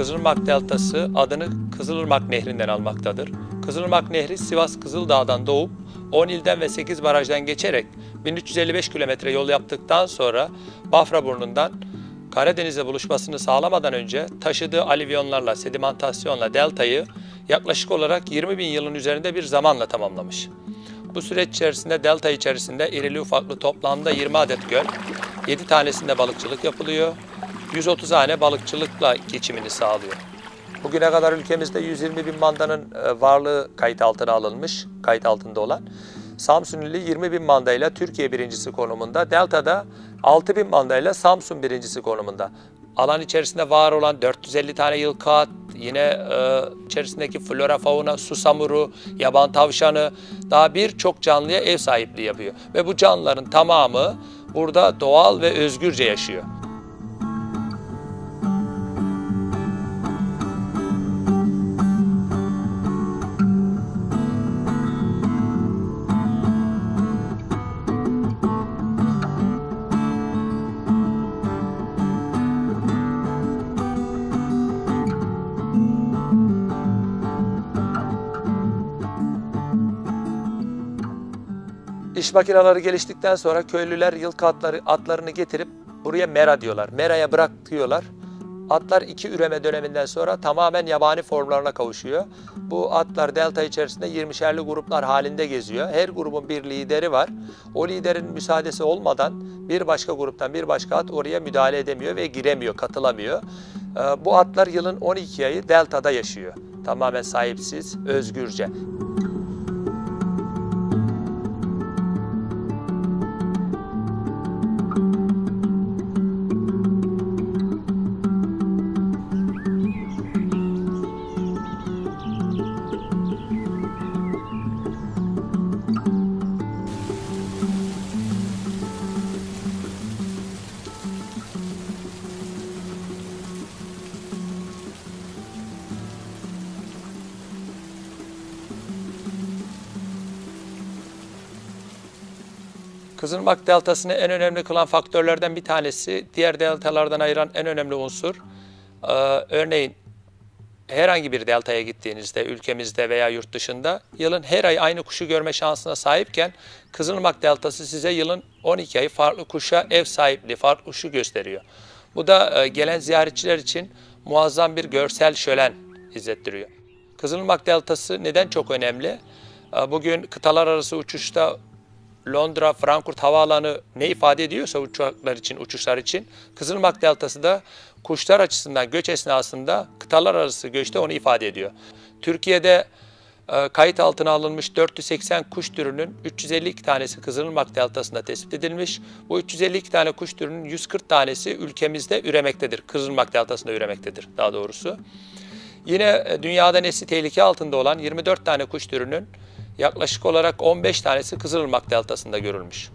Kızılırmak Deltası adını Kızılırmak Nehri'nden almaktadır. Kızılırmak Nehri Sivas Kızıldağ'dan doğup 10 ilden ve 8 barajdan geçerek 1355 kilometre yol yaptıktan sonra Bafraburnu'ndan Karadeniz'e buluşmasını sağlamadan önce taşıdığı alüvyonlarla, sedimentasyonla deltayı yaklaşık olarak 20 bin yılın üzerinde bir zamanla tamamlamış. Bu süreç içerisinde delta içerisinde irili ufaklı toplamda 20 adet göl, 7 tanesinde balıkçılık yapılıyor, 130 hane balıkçılıkla geçimini sağlıyor. Bugüne kadar ülkemizde 120 bin mandanın varlığı kayıt altına alınmış, kayıt altında olan. Samsunili 20 bin mandayla Türkiye birincisi konumunda, Delta'da 6 bin mandayla Samsun birincisi konumunda. Alan içerisinde var olan 450 tane yılkı, yine içerisindeki flora fauna, susamuru, yaban tavşanı, daha birçok canlıya ev sahipliği yapıyor. Ve bu canlıların tamamı burada doğal ve özgürce yaşıyor. İş makineleri geliştikten sonra köylüler yılkı atlarını getirip buraya mera diyorlar. Meraya bırakıyorlar. Atlar 2 üreme döneminden sonra tamamen yabani formlarına kavuşuyor. Bu atlar delta içerisinde 20'şerli gruplar halinde geziyor. Her grubun bir lideri var. O liderin müsaadesi olmadan bir başka gruptan bir başka at oraya müdahale edemiyor ve giremiyor, katılamıyor. Bu atlar yılın 12 ayı deltada yaşıyor. Tamamen sahipsiz, özgürce. Kızılırmak Deltası'nı en önemli kılan faktörlerden bir tanesi, diğer deltalardan ayıran en önemli unsur, örneğin herhangi bir deltaya gittiğinizde, ülkemizde veya yurt dışında yılın her ay aynı kuşu görme şansına sahipken Kızılırmak Deltası size yılın 12 ayı farklı kuşa ev sahipliği, farklı kuşu gösteriyor. Bu da gelen ziyaretçiler için muazzam bir görsel şölen izlettiriyor. Kızılırmak Deltası neden çok önemli? Bugün kıtalar arası uçuşta Londra, Frankfurt havaalanı ne ifade ediyorsa uçaklar için, uçuşlar için, Kızılırmak Deltası da kuşlar açısından göç esnasında kıtalar arası göçte onu ifade ediyor. Türkiye'de kayıt altına alınmış 480 kuş türünün 352 tanesi Kızılırmak Deltası'nda tespit edilmiş. Bu 352 tane kuş türünün 140 tanesi ülkemizde üremektedir. Kızılırmak Deltası'nda üremektedir daha doğrusu. Yine dünyada nesli tehlike altında olan 24 tane kuş türünün yaklaşık olarak 15 tanesi Kızılırmak Deltası'nda görülmüş.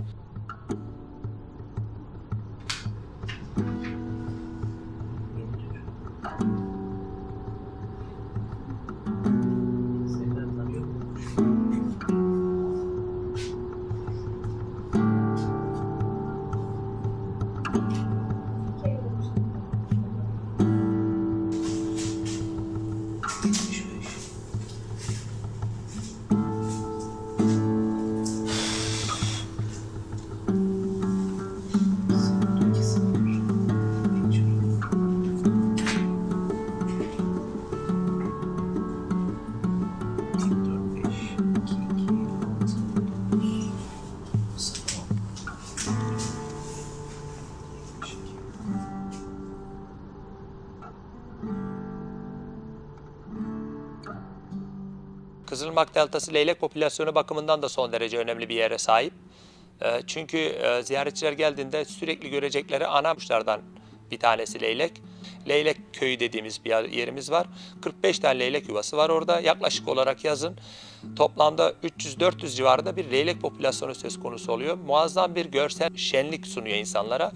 Kızılırmak Deltası leylek popülasyonu bakımından da son derece önemli bir yere sahip. Çünkü ziyaretçiler geldiğinde sürekli görecekleri ana kuşlardan bir tanesi leylek. Leylek köyü dediğimiz bir yerimiz var. 45 tane leylek yuvası var orada. Yaklaşık olarak yazın toplamda 300-400 civarında bir leylek popülasyonu söz konusu oluyor. Muazzam bir görsel şenlik sunuyor insanlara.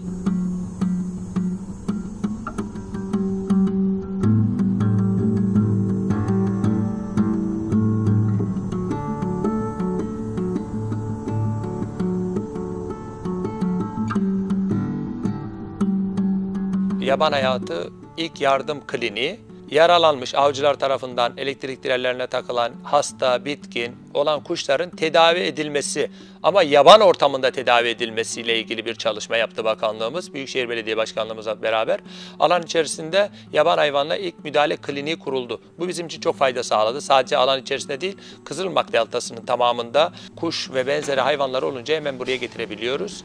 Yaban hayatı ilk yardım kliniği, yaralanmış avcılar tarafından elektrik direlerine takılan hasta, bitkin olan kuşların tedavi edilmesi ama yaban ortamında tedavi edilmesiyle ilgili bir çalışma yaptı bakanlığımız. Büyükşehir Belediye Başkanlığımızla beraber alan içerisinde yaban hayvanla ilk müdahale kliniği kuruldu. Bu bizim için çok fayda sağladı. Sadece alan içerisinde değil, Kızılırmak Deltası'nın tamamında kuş ve benzeri hayvanlar olunca hemen buraya getirebiliyoruz.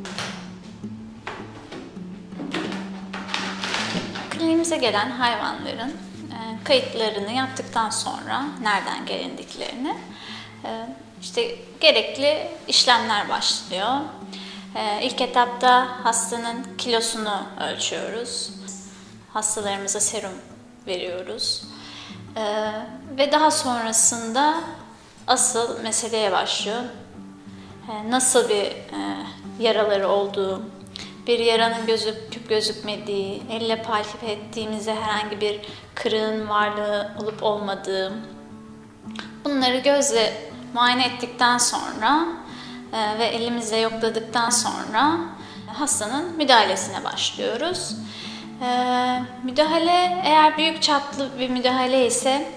Kliniğimize gelen hayvanların kayıtlarını yaptıktan sonra nereden gelindiklerini işte gerekli işlemler başlıyor. İlk etapta hastanın kilosunu ölçüyoruz. Hastalarımıza serum veriyoruz. Ve daha sonrasında asıl meseleye başlıyor. Nasıl bir yaraları olduğu, bir yaranın gözüküp gözükmediği, elle palp ettiğimizde herhangi bir kırığın varlığı olup olmadığı, bunları gözle muayene ettikten sonra ve elimizle yokladıktan sonra hastanın müdahalesine başlıyoruz. Müdahale eğer büyük çaplı bir müdahale ise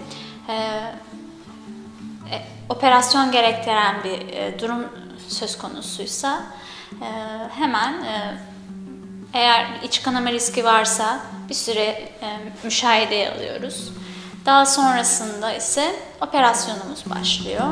operasyon gerektiren bir durum söz konusuysa hemen eğer iç kanama riski varsa bir süre müşahedeye alıyoruz. Daha sonrasında ise operasyonumuz başlıyor.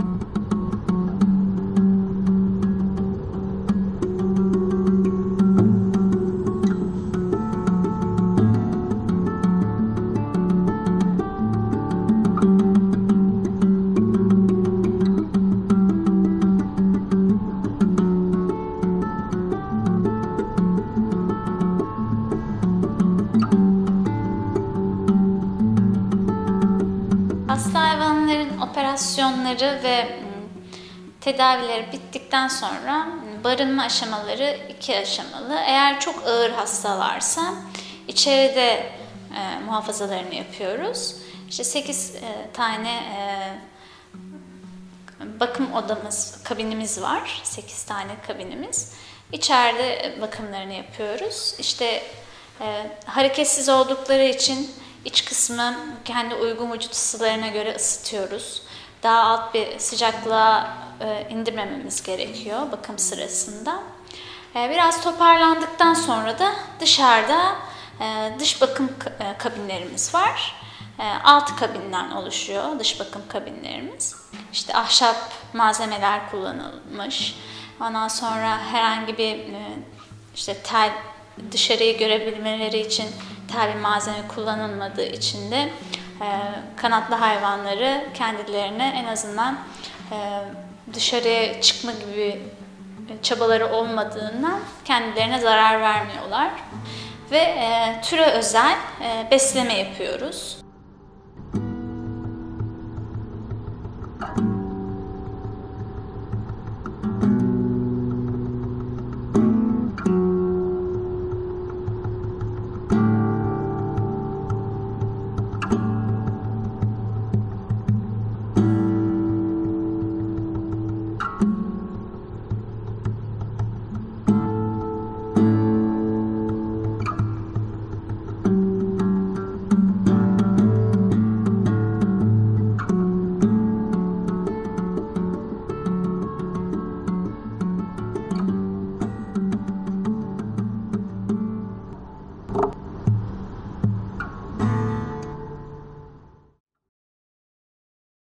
Hasta hayvanların operasyonları ve tedavileri bittikten sonra barınma aşamaları 2 aşamalı. Eğer çok ağır hastalarsa içeride muhafazalarını yapıyoruz. İşte 8 tane bakım odamız, kabinimiz var. 8 tane kabinimiz. İçeride bakımlarını yapıyoruz. İşte hareketsiz oldukları için İç kısmı kendi uygun vücut ısılarına göre ısıtıyoruz. Daha alt bir sıcaklığa indirmememiz gerekiyor bakım sırasında. Biraz toparlandıktan sonra da dışarıda dış bakım kabinlerimiz var. 6 kabinden oluşuyor dış bakım kabinlerimiz. İşte ahşap malzemeler kullanılmış. Ondan sonra herhangi bir işte tel, dışarıyı görebilmeleri için tel bir malzeme kullanılmadığı için de kanatlı hayvanları kendilerine en azından dışarıya çıkma gibi çabaları olmadığından kendilerine zarar vermiyorlar. Ve türe özel besleme yapıyoruz.